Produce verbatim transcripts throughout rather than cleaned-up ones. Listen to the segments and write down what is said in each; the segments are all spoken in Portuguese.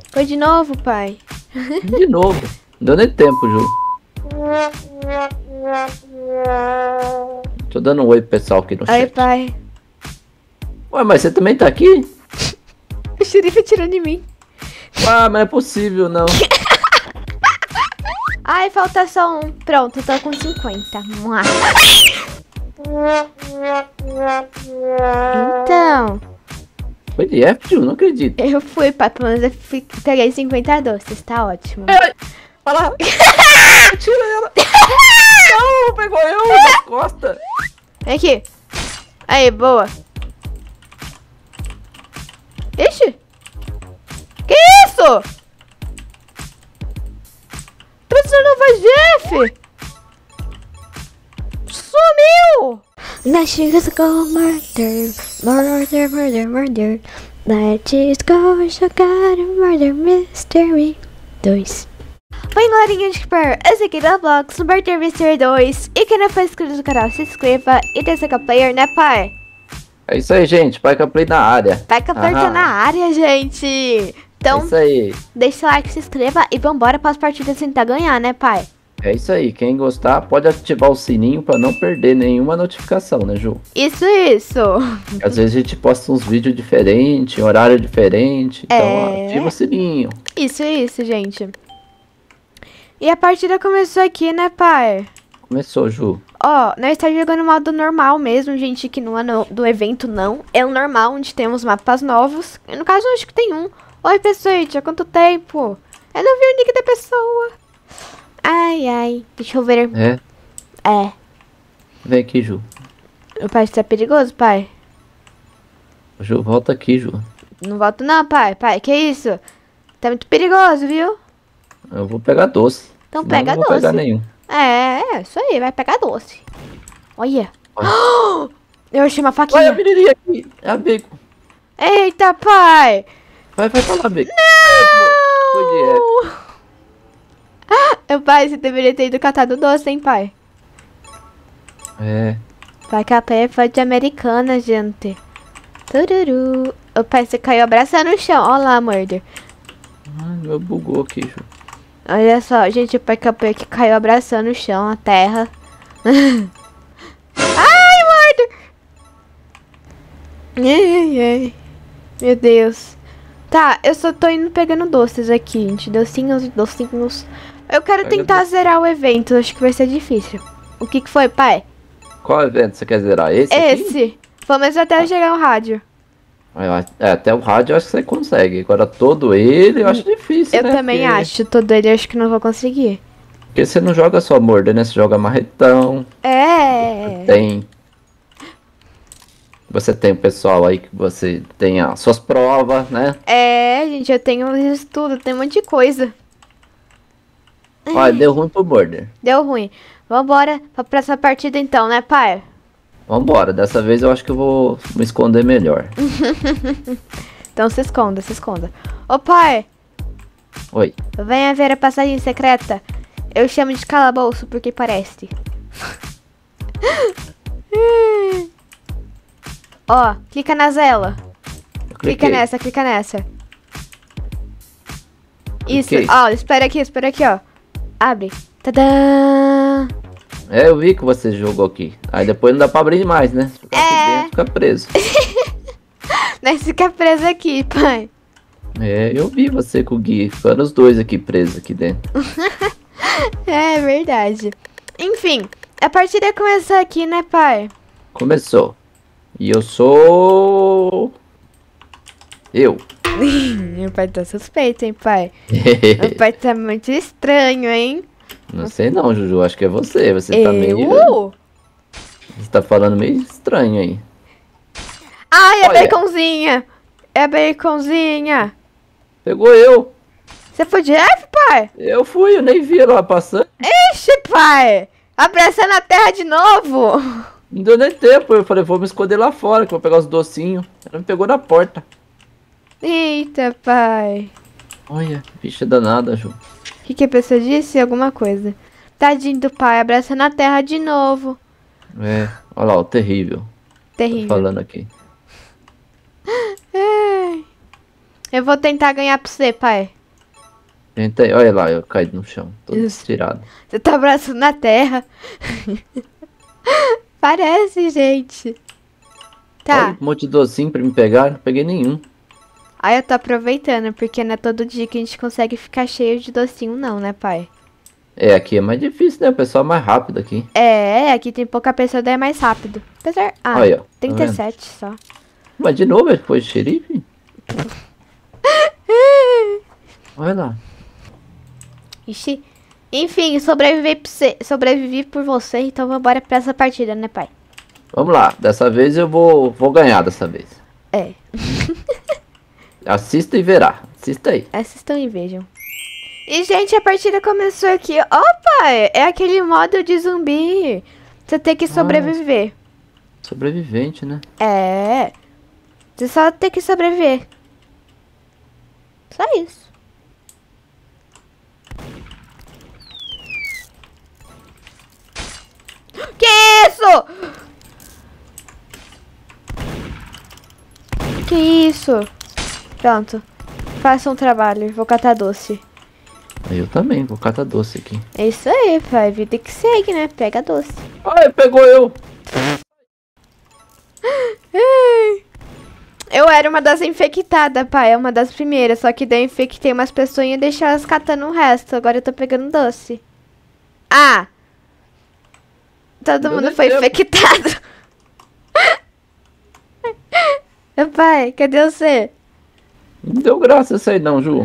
Foi de novo, pai. De novo. Não deu nem tempo, Ju. Tô dando um oi pro pessoal aqui no Oi, chat. pai. Ué, mas você também tá aqui? O xerife atirando em mim. Ah, mas não é possível, não. Ai, falta só um. Pronto, tô com cinquenta. Mua. Então, Foi de F, Ju? Não acredito. eu fui, pai. Pelo menos eu fui, peguei cinquenta doces. Tá ótimo. Ai, olha lá. Tira ela. Não, pegou eu nas costas. Vem aqui. Aí, boa. Ixi. Que isso? Precisando fazer, Jeff. Sumiu. Let's go murder, murder, murder, murder. Let's go jogar murder mystery dois. Oi, galerinha de Keeper, esse aqui é o Vlogs no Murder Mystery dois. E quem não for inscrito no canal, se inscreva e dê seu player, né, pai? É isso aí, gente. Pai Play na área. Pai Player tá na área, gente. Então, É isso aí. deixa o like, se inscreva e vambora para as partidas tentar ganhar, né, pai? É isso aí. Quem gostar, pode ativar o sininho pra não perder nenhuma notificação, né, Ju? Isso, isso. Às vezes a gente posta uns vídeos diferentes, em horário diferente. Então, É. ativa o sininho. Isso, isso, gente. E a partida começou aqui, né, pai? Começou, Ju. Ó, nós estamos jogando o modo normal mesmo, gente, que não é no, do evento, não. É o normal, onde temos mapas novos. No caso, eu acho que tem um. Oi, pessoal, há quanto tempo? Eu não vi o nick da pessoa. Ai, ai. Deixa eu ver. É. É. Vem aqui, Ju. O pai está perigoso, pai? Ju, volta aqui, Ju. Não volto não, pai. Pai, que isso? Tá muito perigoso, viu? Eu vou pegar doce. Então senão pega eu não vou doce. pegar nenhum. É, é, isso aí, vai pegar doce. Olha. Olha. Eu achei uma Olha a faquinha. menininha aqui. É a Beco. Eita, pai. Vai, vai pra lá, Beco. Não! Foi de F. Meu pai, você deveria ter ido catar do doce, hein, pai? É. Pai, capa é fã de americana, gente. Tururu. O pai, você caiu abraçando no chão. Olha lá, murder. Ai, meu bugou aqui, Ju. Olha só, gente, o pai capê que caiu abraçando no chão, a terra. Ai, murder! Ai, ai, ai. Meu Deus. Tá, eu só tô indo pegando doces aqui, gente. Docinhos e docinhos. Eu quero Pega tentar doce. zerar o evento, acho que vai ser difícil. O que que foi, pai? Qual evento você quer zerar? Esse aqui? Esse. Pelo menos até eu chegar no rádio. É, até o rádio eu acho que você consegue. Agora todo ele eu acho difícil, Eu né? também Porque- acho. Todo ele eu acho que não vou conseguir. Porque você não joga só morda, né? Você joga marretão. É. Tem. Você tem o pessoal aí que você tem as suas provas, né? É, gente, eu tenho isso tudo, tem um monte de coisa. Olha, deu ruim pro Border. Deu ruim. Vambora pra próxima partida então, né, pai? Vambora, dessa vez eu acho que eu vou me esconder melhor. Então se esconda, se esconda. Ô, pai, Oi. venha ver a passagem secreta. Eu chamo de calabouço porque parece. Ó, clica na zela. Eu Clica cliquei. nessa, clica nessa. Isso, Cliquei. ó, espera aqui, espera aqui, ó. Abre. Tadã! É, eu vi que você jogou aqui. Aí depois não dá pra abrir mais, né? Fica aqui É. dentro, fica preso. Nós fica preso aqui, pai. É, eu vi você com o Gui. Ficaram os dois aqui presos aqui dentro. É verdade. Enfim, a partida começou aqui, né, pai? Começou. E eu sou... Eu. Meu pai tá suspeito, hein, pai? Meu pai tá muito estranho, hein? Não sei não, Juju. Acho que é você. Você tá meio... Eu? Você tá falando meio estranho aí. Ai, é Olha. baconzinha! É baconzinha! Pegou eu. Você foi de F, pai? Eu fui, eu nem vi ela lá passando. Ixi, pai! Abraçando a terra de novo! Não deu nem tempo. Eu falei, vou me esconder lá fora, que eu vou pegar os docinhos. Ela me pegou na porta. Eita, pai. Olha, bicha danada, Ju. O que, que a pessoa disse? Alguma coisa. Tadinho do pai, abraçando a terra de novo. É, olha lá, o terrível. Tô Terrível. falando aqui. Ai. Eu vou tentar ganhar pra você, pai. Entra aí, olha lá, eu caí no chão. Todo Isso. tirado. Você tá abraçando na terra. Parece, gente. Tá. Olha um monte de docinho pra me pegar, não peguei nenhum. Aí eu tô aproveitando, porque não é todo dia que a gente consegue ficar cheio de docinho não, né, pai? É, aqui é mais difícil, né? O pessoal é mais rápido aqui. É, aqui tem pouca pessoa, daí é mais rápido. Apesar... Ah, Olha, ó, tá trinta e sete só. Mas de novo, ele foi xerife? Olha lá. Ixi. Enfim, sobrevivi por você, sobrevivi por você, então vambora pra essa partida, né, pai? Vamos lá, dessa vez eu vou, vou ganhar dessa vez. É. Assista e verá. Assista aí. Assistam e vejam. E, gente, a partida começou aqui. Opa! É aquele modo de zumbi. Você tem que sobreviver. Sobrevivente, né? É. Você só tem que sobreviver. Só isso. Que isso? Que isso? Pronto. Faça um trabalho. Vou catar doce. Eu também, vou catar doce aqui. É isso aí, pai. Vida que segue, né? Pega doce. Ai, pegou eu! Eu era uma das infectadas, pai. É uma das primeiras. Só que daí eu infectei umas pessoas e deixei elas catando o resto. Agora eu tô pegando doce. Ah! Todo Não mundo deu foi tempo. infectado. Pai, cadê você? Não deu graça isso aí não, Ju.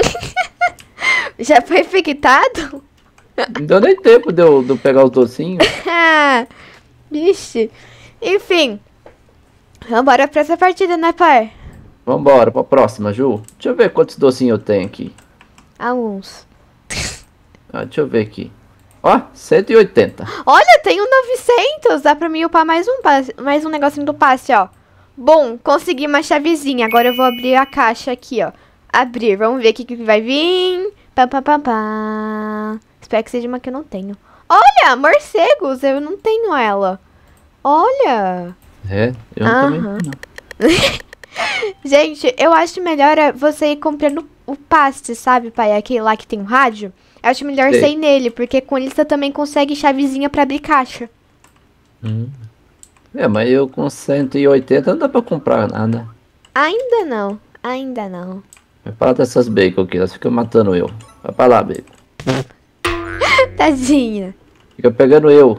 Já foi infectado? Não deu nem tempo de eu, de eu pegar os docinhos. Ah, vixe. Enfim. Vambora pra essa partida, né, pai? Vambora, pra próxima, Ju. Deixa eu ver quantos docinhos eu tenho aqui. Alguns. Ah, deixa eu ver aqui. Ó, cento e oitenta. Olha, tem um novecentos. Dá pra mim upar mais um, passe, mais um negocinho do passe, ó. Bom, consegui uma chavezinha. Agora eu vou abrir a caixa aqui, ó. Abrir. Vamos ver o que, que vai vir. Pam, pam, pam, pam. Espero que seja uma que eu não tenho. Olha, morcegos. Eu não tenho ela. Olha. É, eu Aham. também não. Gente, eu acho melhor é você ir comprando o passe, sabe, pai? Aquele lá que tem o rádio. Eu acho melhor Sei. você ir nele, porque com ele você também consegue chavezinha pra abrir caixa. Hum. É, mas eu com cento e oitenta não dá pra comprar nada. Ainda não. Ainda não. Vai falar dessas bacon aqui, elas ficam matando eu. Vai pra lá, bacon. Tadinha. Fica pegando eu.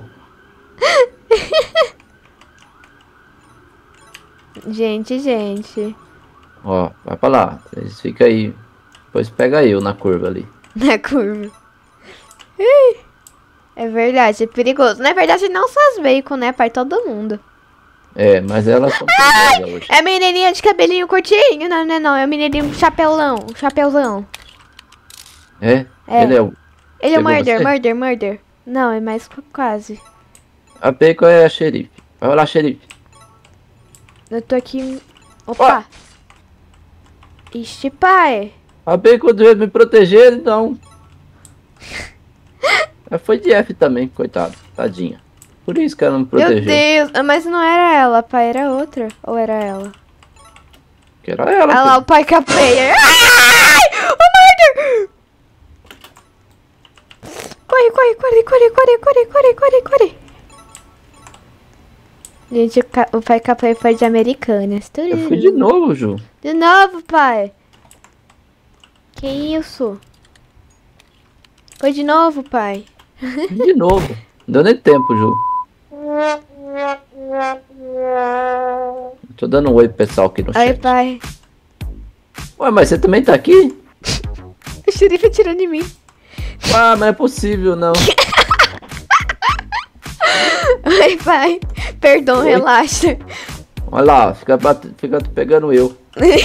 Gente, gente. Ó, vai pra lá. Vocês ficam aí. Depois pega eu na curva ali. Na curva. Ih, é verdade, é perigoso. Na verdade, não só as bacon, né, pai? Todo mundo. É, mas elas são perigosas hoje. É menininha de cabelinho curtinho. Não, não, é não. É o menininho com chapéuzão. Chapéuzão. É? É. Ele é o... Ele é o Pegou murder, você? murder, murder. Não, é mais qu- quase. A bacon é a xerife. Vai lá, xerife. Eu tô aqui... Opa. Ixi, pai. A bacon devia me proteger, então. Ela foi de F também, coitado. Tadinha. Por isso que ela não me Meu protegeu. Deus. Ah, mas não era ela, pai. Era outra. Ou era ela? Que era ela. Olha lá, filho. o pai capeia. Ai! O murder! Corre, corre, corre, corre, corre, corre, corre, corre, corre. Gente, o, ca- o pai capeia foi de Americanas. Eu fui de novo, Ju. De novo, pai. Que isso? Foi de novo, pai. De novo. Não deu nem tempo, Ju. Tô dando um oi pro pessoal aqui no Aí, chat. pai. Ué, mas você também tá aqui? O xerife atirando em mim. Ah, mas não é possível, não. Ai, pai. Perdão, Oi. relaxa. Olha lá, fica, bate- fica pegando eu.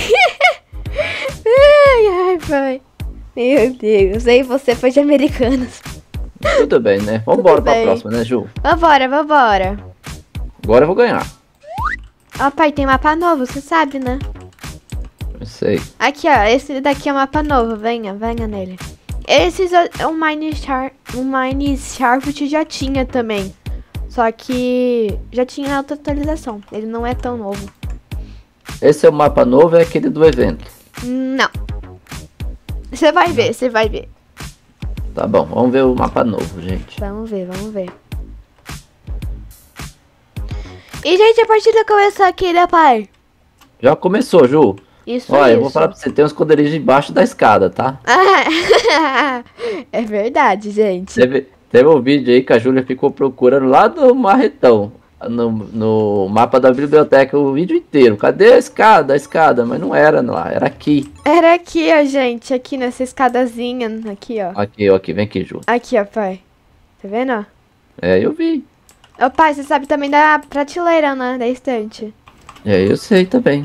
Ai, ai, pai. Meu Deus. Aí você foi de Americanas. Tudo bem, né? Vambora Tudo pra bem. próxima, né, Ju? Vambora, vambora. Agora eu vou ganhar. Ó, pai, tem mapa novo, você sabe, né? Eu sei. Aqui, ó. Esse daqui é um mapa novo. Venha, venha nele. Esse é um Mine Sharp. Um Mine Sharp já tinha também. Só que já tinha na outra atualização. Ele não é tão novo. Esse é o mapa novo, é aquele do evento. Não. Você vai ver, você vai ver. Tá bom, vamos ver o mapa novo, gente. Vamos ver, vamos ver. E, gente, a partida começou aqui, né, pai? Já começou, Ju. Isso, Olha, isso. eu vou falar pra você, tem um esconderijo embaixo da escada, tá? É verdade, gente. Teve, teve um vídeo aí que a Júlia ficou procurando lá no marretão, no, no mapa da biblioteca, o vídeo inteiro. Cadê a escada? A escada, mas não era lá, era aqui. Era aqui, ó, gente. Aqui nessa escadazinha. Aqui, ó. Aqui, ó, aqui, vem aqui, Ju. Aqui, ó, pai. Tá vendo, ó? É, eu vi. Ô, pai, você sabe também da prateleira, né? Da estante. É, eu sei também.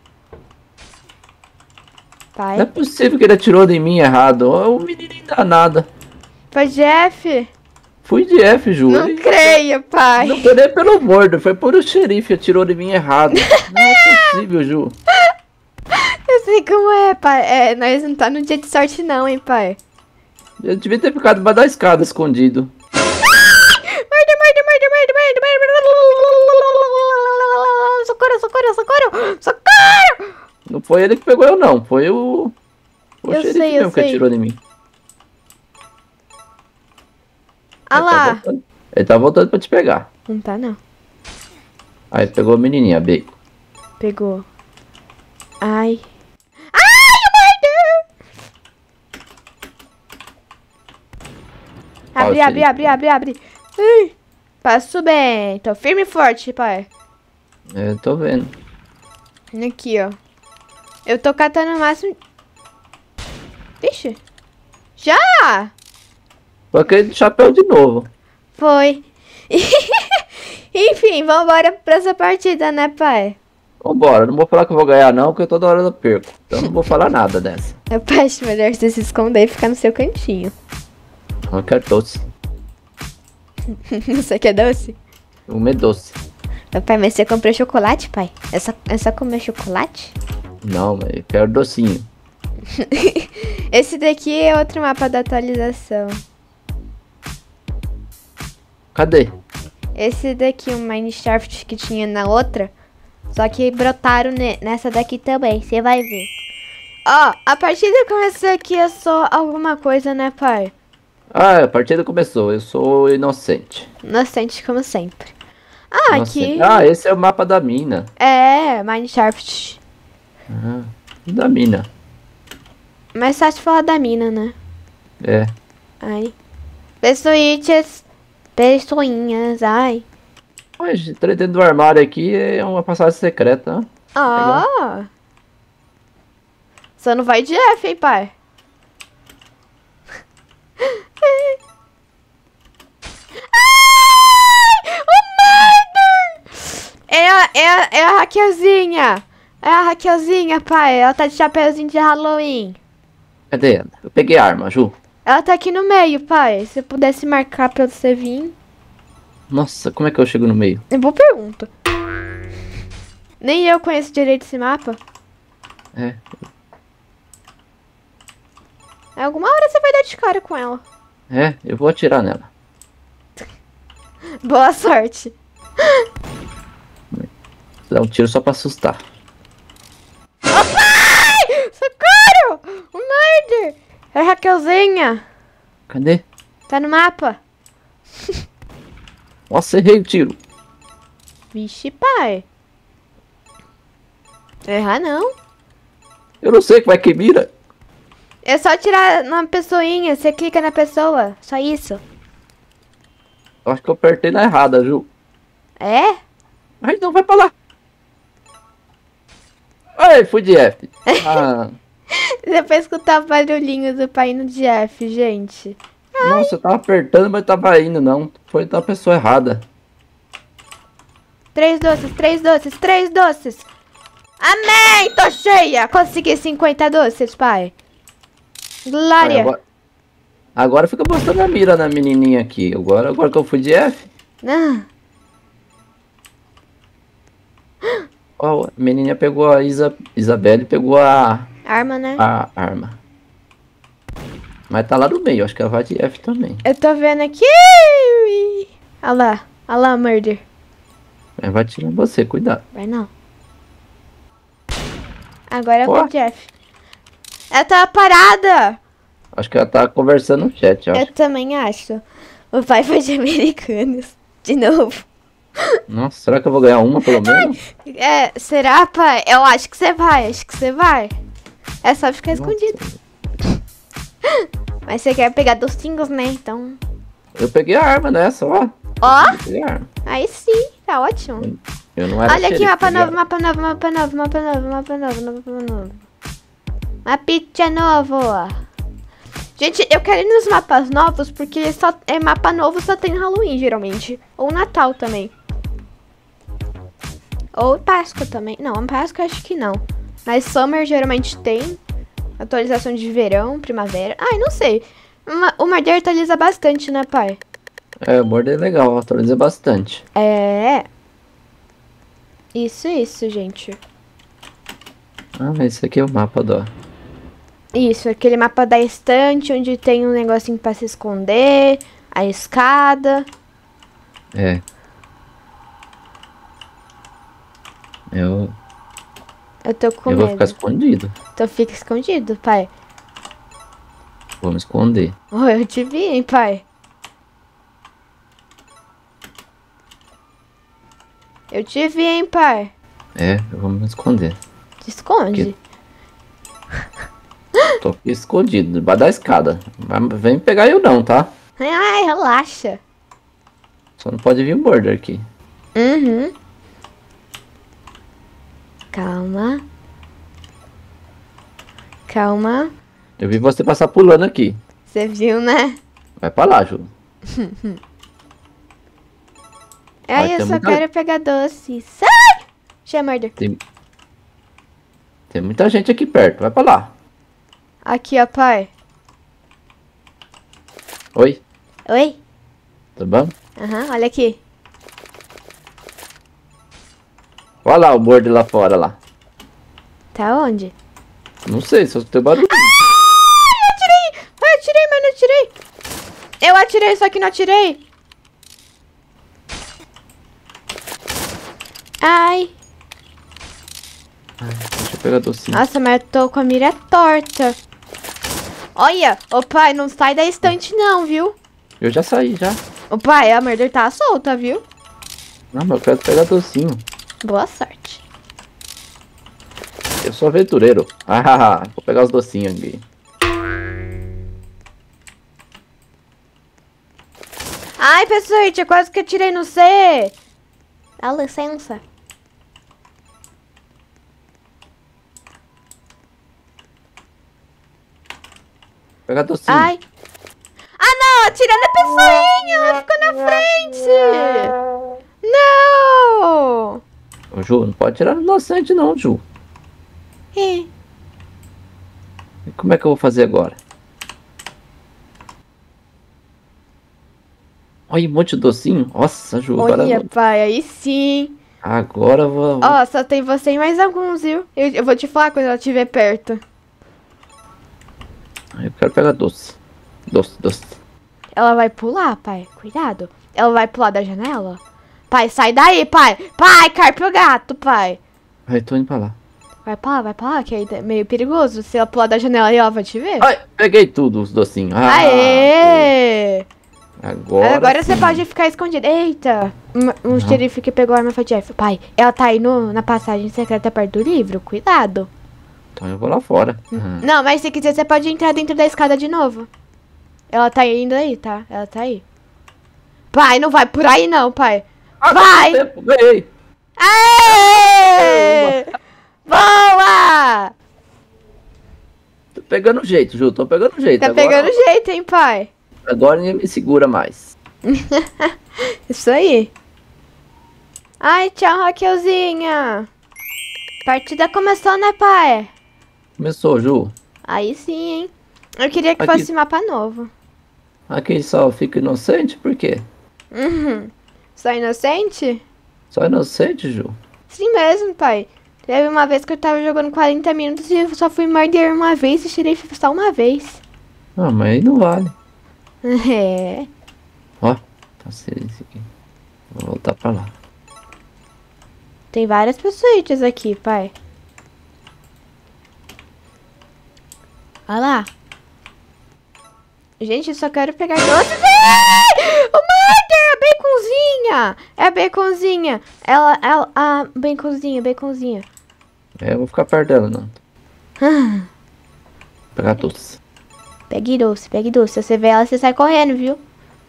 Pai. Não é possível que ele atirou de mim errado. Ó, o menininho danado. Foi Jeff? Fui de F, Ju. Não Ele- creio, pai. Não foi nem pelo mordo, foi por o xerife atirou de mim errado. Não é possível, Ju. Eu sei como é, pai. É, nós não tá no dia de sorte não, hein, pai. Eu devia ter ficado embaixo da escada escondido. Morde, morde, morde, morde, morde, morde. Socorro, socorro, socorro. Socorro. Não foi ele que pegou eu, não. Foi o. O Eu xerife sei, eu mesmo que sei. atirou em mim. Ah Ele tá lá. voltando. Ele tá voltando pra te pegar. Não tá, não. Aí pegou a menininha, a Bacon. Pegou. Ai. Ai, morde. Abre, Ó, o abre, abre, abre, abre. Ai. Passo bem. Tô firme e forte, pai. É, tô vendo. Aqui, ó. Eu tô catando o máximo... Ixi. Já! Foi aquele chapéu de novo. Foi. Enfim, vambora pra essa partida, né, pai? Vambora, não vou falar que eu vou ganhar não, porque toda hora eu perco. Então não vou falar nada dessa. Eu acho melhor você se esconder e ficar no seu cantinho. Eu quero doce. Você quer doce? Comer doce. Meu pai, mas você comprou chocolate, pai? É só, é só comer chocolate? Não, mas eu quero docinho. Esse daqui é outro mapa da atualização. Cadê? Esse daqui, o Mineshaft que tinha na outra. Só que brotaram ne- nessa daqui também, você vai ver. Ó, a partida começou aqui é só alguma coisa, né, pai? Ah, a partida começou. Eu sou inocente. Inocente como sempre. Ah, Inocente. aqui Ah, esse é o mapa da mina. é Mineshaft. Ah, da mina. Mais fácil falar da mina, né? É. Ai. Pessoites. Pessoinhas, ai. Mas entrei dentro do armário aqui é uma passagem secreta. Né? Ah. Só não vai de F, hein, pai? Ai! O murder! É a, é, a, é a Raquelzinha. É a Raquelzinha, pai. Ela tá de chapéuzinho de Halloween. Cadê ela? Eu peguei a arma, Ju. Ela tá aqui no meio, pai. Se eu pudesse marcar pra você vir. Nossa, como é que eu chego no meio? É boa pergunta. Nem eu conheço direito esse mapa. É. Alguma hora você vai dar de cara com ela. É, eu vou atirar nela. Boa sorte. Dá um tiro só pra assustar. Ai! Socorro! O murder! É a Raquelzinha. Cadê? Tá no mapa. Nossa, errei o tiro. Vixe, pai. Errar não. Eu não sei como é que mira. É só tirar na pessoinha. Você clica na pessoa. Só isso. Eu acho que eu apertei na errada, Ju. É? Mas não, vai pra lá. Ai, fui de F. Ah, Deu pra escutar o barulhinho do pai no Jeff, gente. nossa, eu tava apertando, mas tava indo, não. Foi da pessoa errada. Três doces, três doces, três doces. Amém! Tô cheia! Consegui cinquenta doces, pai. Ai, Glória. agora, agora fica mostrando a mira na menininha aqui. Agora, agora que eu fui de F. Ah. Ó, a menininha pegou a Isa, Isabelle, pegou a, Arma, né? a arma. Mas tá lá no meio, acho que ela vai de F também. Eu tô vendo aqui. Olha lá. Olha lá, murder. Mas vai tirar você, cuidado. Vai não. Agora eu Ó. vou, Jeff. Ela tá parada. Acho que ela tá conversando no chat, eu acho. Eu também acho. O pai foi de Americanos. De novo. Nossa, será que eu vou ganhar uma pelo menos? É, será, pai? Eu acho que você vai, acho que você vai. É só ficar Nossa. escondido. Mas você quer pegar docinhos, né? Então. Eu peguei a arma nessa, ó. Ó, Eu peguei a arma. aí sim, tá ótimo. Eu não era Olha aqui, xerife, mapa peguei novo, a- mapa novo, mapa novo, mapa novo, mapa novo, mapa novo. Mapinha novo. Gente, eu quero ir nos mapas novos porque só é mapa novo só tem Halloween, geralmente. Ou Natal também. Ou Páscoa também. Não, Páscoa acho que não. Mas Summer geralmente tem. Atualização de verão, primavera. Ai, não sei. Uma- O Marder atualiza bastante, né, pai? É, o border é legal, atualiza bastante. É. Isso, isso, gente. Ah, mas esse aqui é o mapa do... Isso, aquele mapa da estante onde tem um negocinho pra se esconder. A escada. É. Eu, Eu tô com eu vou ficar medo. escondido. Então fica escondido, pai. Vou me esconder. Oh, eu te vi, hein, pai. Eu te vi, hein, pai. É, eu vou me esconder. Te esconde. Tô aqui escondido, debaixo da escada. Vai- Vem pegar eu não, tá? Ai, relaxa. Só não pode vir o border aqui. Uhum. Calma. Calma. Eu vi você passar pulando aqui. Você viu, né? Vai pra lá, Ju. Ai, Vai eu ter só muita- quero pegar doce. Sai! Chama Marder. Tem... Tem muita gente aqui perto. Vai pra lá. Aqui, ó, pai. Oi, Oi? tudo bom? Aham, olha aqui. Olha lá o border lá fora lá. Tá onde? Não sei, só tem barulho. Eu atirei! Eu atirei, mas não atirei. Eu atirei, só que não atirei. Ai. Deixa eu pegar docinho. Nossa, mas eu tô com a mira torta. Olha, ô pai, não sai da estante não, viu? Eu já saí, já. Ô pai, a Murder tá solta, viu? Não, mas eu quero pegar docinho. Boa sorte. Eu sou aventureiro. Ah, vou pegar os docinhos aqui. Ai, pessoal, eu quase que atirei no C. Dá licença. Pegar docinho. Ai. Ah, não, atirando a pessoinha, ela ficou na frente. Não. Ô, Ju, não pode tirar no inocente não, Ju. Ih. E como é que eu vou fazer agora? Olha, um monte de docinho. Nossa, Ju, agora, Olha, pai, aí sim. agora eu vou... Ó, só tem você e mais alguns, viu? Eu, eu vou te falar quando ela estiver perto. Eu quero pegar doce. Doce, doce. Ela vai pular, pai. Cuidado. Ela vai pular da janela? Pai, sai daí, pai. Pai, carpe o gato, pai. Ai, tô indo pra lá. Vai pra lá, vai pra lá, que aí é meio perigoso. Se ela pular da janela aí, ela vai te ver. Ai, peguei tudo, os docinhos. Ah, Aê! Agora, Agora você sim. pode ficar escondido. Eita! Um, um xerife que pegou a arma foi Jeff. Pai, ela tá aí no, na passagem secreta perto do livro. Cuidado. Então eu vou lá fora. Uhum. Não, mas se quiser, você pode entrar dentro da escada de novo. Ela tá indo aí, tá? Ela tá aí. Pai, não vai por aí não, pai. Ah, Vai! tempo, ganhei. Aê! Boa! Tô pegando jeito, Ju. Tô pegando jeito. Tá agora, pegando jeito, hein, pai? Agora ninguém me segura mais. Isso aí. Ai, tchau, Raquelzinha. Partida começou, né, pai? Começou, Ju. Aí sim, hein? Eu queria que Aqui. fosse mapa novo. Aqui só fica inocente, por quê? Uhum. Só inocente? Só inocente, Ju. Sim mesmo, pai. Teve uma vez que eu tava jogando quarenta minutos e eu só fui morder uma vez e tirei só uma vez. Ah, mas aí não vale. É. Ó, tá sério esse aqui. Vou voltar pra lá. Tem várias pessoas aqui, pai. Olha lá. Gente, eu só quero pegar doce. O Murder! A baconzinha! É a baconzinha. Ela, ela, a baconzinha, baconzinha. É, eu vou ficar perto dela, não. Ah. Pegar doce. Pegue doce, pegue doce. Se você vê ela, você sai correndo, viu?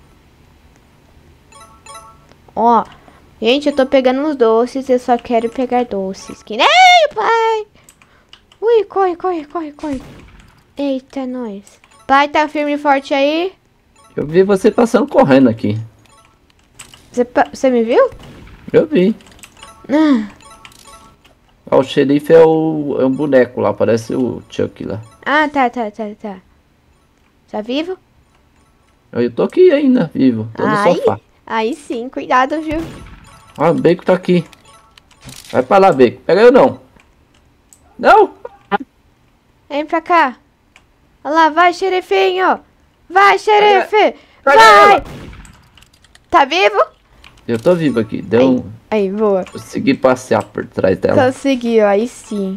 Ó. Gente, eu tô pegando os doces. Eu só quero pegar doces. Que nem o pai. Ui, corre, corre, corre, corre. Eita, nós. Pai, tá firme e forte aí? Eu vi você passando correndo aqui. Você, você me viu? Eu vi. Ah. Ó, o xerife é, o, é um boneco lá, parece o Chuck lá. Ah, tá, tá, tá, tá. Tá vivo? Eu tô aqui ainda, vivo. Tô no Aí, sofá. aí sim, cuidado, viu? Ó, o Bacon tá aqui. Vai pra lá, Bacon. Pega eu não. Não! Vem pra cá. Olha lá, vai, xerifinho. Vai, xerife. Pega Vai. ela. Tá vivo? Eu tô vivo aqui. Deu um... Aí, boa. Consegui passear por trás dela. Conseguiu, aí sim.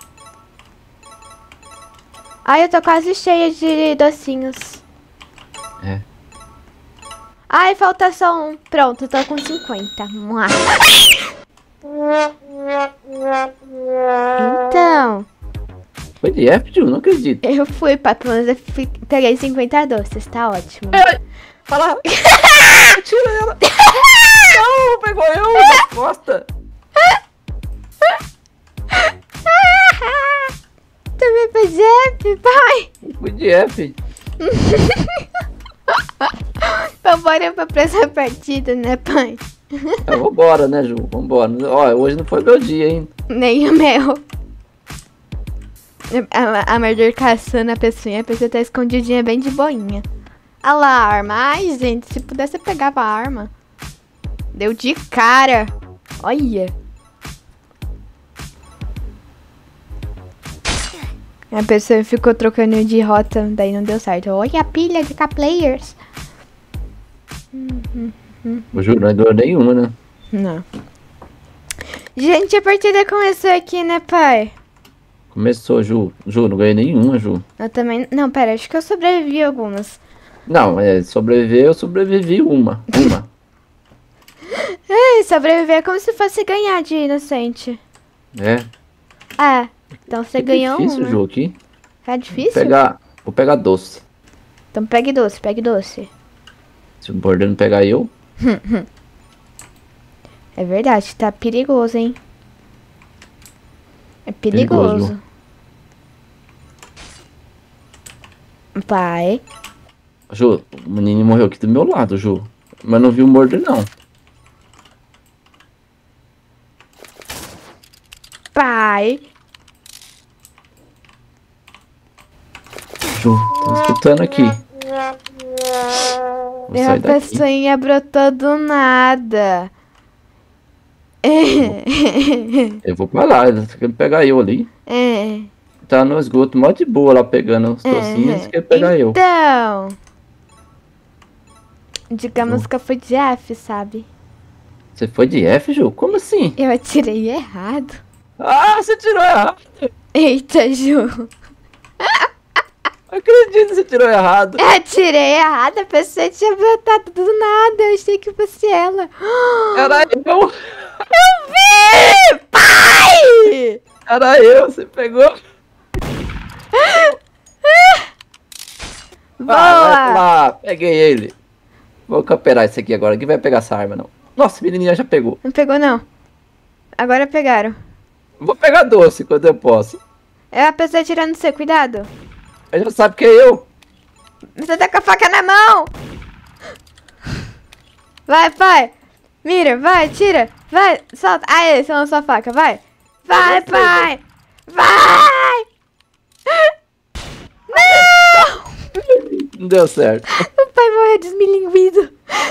Ai, eu tô quase cheia de docinhos. É. Ai, falta só um. Pronto, tô com cinquenta. Mua. Então, Foi de F, Ju? Não acredito. eu fui, pra pelo menos eu fui- peguei cinquenta doces, tá ótimo. Fala lá. Tira ela. Não, pegou eu na costa. Também foi Jeff, pai. Fui de F. Vambora pra próxima partida, né, pai? Então, vambora, né, Ju? Vambora. Ó, hoje não foi meu dia, hein? Nem o meu. A, a Murder caçando a pessoa, a pessoa tá escondidinha bem de boinha. Olha lá a arma. Ai, gente, se pudesse eu pegava a arma. Deu de cara. Olha. A pessoa ficou trocando de rota, daí não deu certo. Olha a pilha de K-Players. O Ju não ganhou nenhuma, né? Não. Gente, a partida começou aqui, né, pai? Começou, Ju. Ju, não ganhei nenhuma, Ju. Eu também... Não, pera, acho que eu sobrevivi a algumas. Não, é, sobreviver, eu sobrevivi uma. Uma. Ei, sobreviver é como se fosse ganhar de inocente. É. É, então você Que ganhou difícil uma. o jogo aqui. É difícil? Vou pegar, vou pegar doce. Então pegue doce, pegue doce. Se o border não pegar eu, É verdade, tá perigoso, hein? É Perigoso. perigoso. Pai. Ju, o menino morreu aqui do meu lado, Ju. Mas não vi o border, não. Pai. Ju, tô escutando aqui. Vou E a sair daqui. pessoinha brotou do nada. Eu vou pra lá, eles querem pegar eu ali. É. Tá no esgoto, mó de boa lá pegando os docinhos, eles querem pegar eu. Então. Digamos que eu fui de F, sabe? Você foi de F, Ju? Como assim? Eu atirei errado. Ah, você tirou errado. Eita, Ju. Não acredito que você tirou errado. Eu atirei errado, a pessoa tinha brotado do nada. Eu achei que fosse ela. Era eu. Eu vi! Pai! Era eu, você pegou. Boa! Ah, vai lá, peguei ele. Vou camperar isso aqui agora. Quem vai pegar essa arma, não? Nossa, a menininha já pegou. Não pegou, não. Agora pegaram. Vou pegar doce quando eu posso. É a pessoa atirando no seu, cuidado. Ele já sabe que é eu. Você tá com a faca na mão. Vai, pai. Mira, vai, tira. Vai, solta. Aê, você lançou a faca, vai. Vai, Eu sei, pai. Vai. Não! Não deu certo. O pai morreu desmilinguido.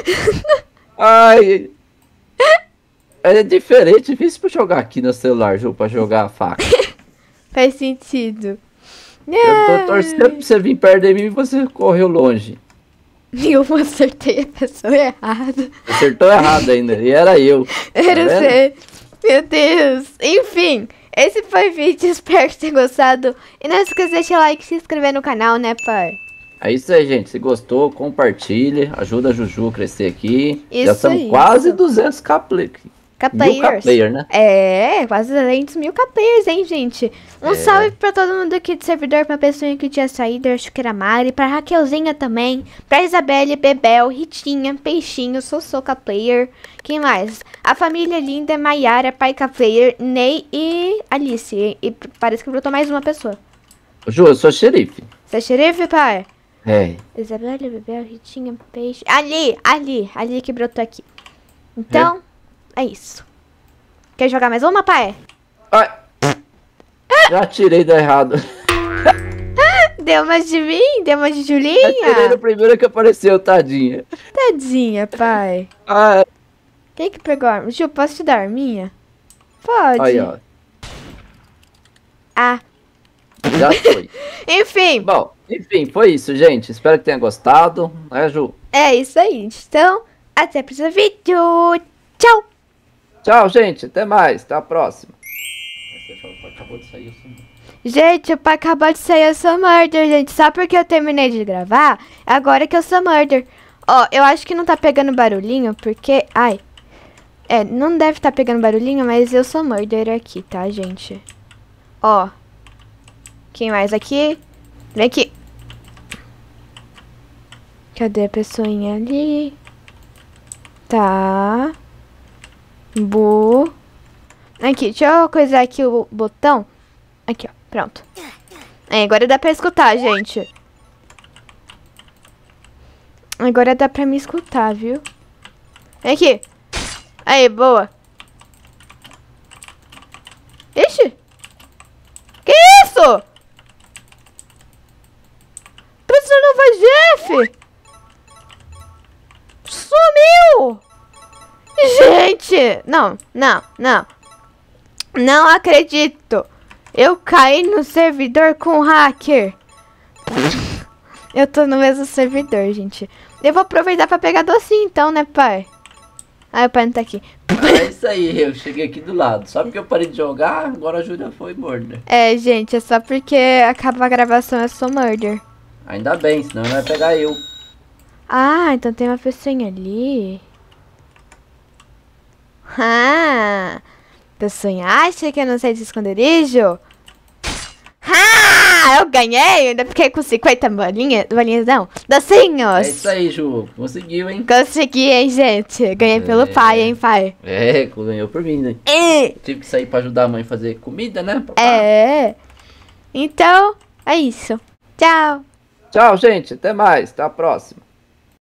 Ai. É diferente, difícil pra jogar aqui no celular, Ju, pra jogar a faca. Faz sentido. Eu tô torcendo pra você vir perto de mim e você correu longe. Eu acertei a pessoa errada. Acertou errado ainda, e era eu. Era vendo? você. Meu Deus. Enfim, esse foi o vídeo, espero que tenha gostado. E não esqueça de deixar like e se inscrever no canal, né, pai? É isso aí, gente. Se gostou, compartilhe. Ajuda a Juju a crescer aqui. Isso, Já estamos isso. quase duzentos K play. K-players. Mil K-player, né? É, quase duzentos mil K-players, hein, gente? Um É. salve pra todo mundo aqui do servidor, pra pessoa que tinha saído, eu acho que era a Mari, pra Raquelzinha também, pra Isabelle, Bebel, Ritinha, Peixinho, Sossô K-player. Quem mais? A família linda, Maiara, Pai K-player, Ney e Alice. E, e parece que brotou mais uma pessoa. Ju, eu sou xerife. Você é xerife, pai? É. Isabelle, Bebel, Ritinha, Peixe... Ali, ali, ali que brotou aqui. Então... É. É isso. Quer jogar mais uma, pai? Ai. Já tirei da errado. Deu uma de mim? Deu uma de Já tirei Julinha? no primeiro que apareceu, tadinha. Tadinha, pai. Ah, Quem que pegou a arma? Ju, posso te dar a arminha? Pode. aí, ó. Ah. Já foi. Enfim. Bom, enfim, foi isso, gente. Espero que tenha gostado. Né, Ju? É isso aí. Então, até o próximo vídeo. Tchau. Tchau, gente. Até mais. Até a próxima. Acabou de sair o Gente, o pai acabou de sair, eu sou murder, gente. Só porque eu terminei de gravar, agora que eu sou murder. Ó, eu acho que não tá pegando barulhinho, porque... Ai. É, não deve tá pegando barulhinho, mas eu sou murder aqui, tá, gente? Ó. Quem mais aqui? Vem aqui. Cadê a pessoinha ali? Tá. Bu. Aqui, deixa eu coisar aqui o botão. Aqui, ó, pronto. É, agora dá pra escutar, gente. Agora dá pra me escutar, viu? Vem aqui. Aí, boa. Ixi. Que isso? Pessoa nova Jeff. Sumiu. Gente. Não, não, não. Não acredito. Eu caí no servidor com hacker. Eu tô no mesmo servidor, gente. Eu vou aproveitar pra pegar docinho então, né, pai? Ah, o pai não tá aqui. É isso aí, eu cheguei aqui do lado. Só porque eu parei de jogar, agora a Júlia foi murder. É, gente, é só porque acaba a gravação, eu sou murder. Ainda bem, senão vai pegar eu. Ah, então tem uma pessoinha ali. Ah, pessoinha acha que eu não sei de esconderijo? Ah, eu ganhei, ainda fiquei com cinquenta bolinhas, bolinhas não, docinhos. É isso aí, Ju. Conseguiu, hein? Consegui, hein, gente. Ganhei pelo É. pai, hein, pai. É, ganhou por mim, né? É. Tive que sair pra ajudar a mãe a fazer comida, né? Papai? É. Então, é isso. Tchau. Tchau, gente. Até mais. Até a próxima.